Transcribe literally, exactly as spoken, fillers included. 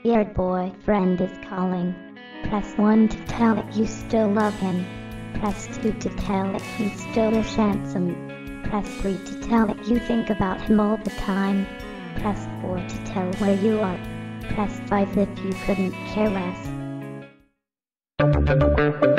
Your boyfriend is calling. Press one to tell it you still love him. Press two to tell it he still is handsome. Press three to tell it you think about him all the time. Press four to tell where you are. Press five if you couldn't care less.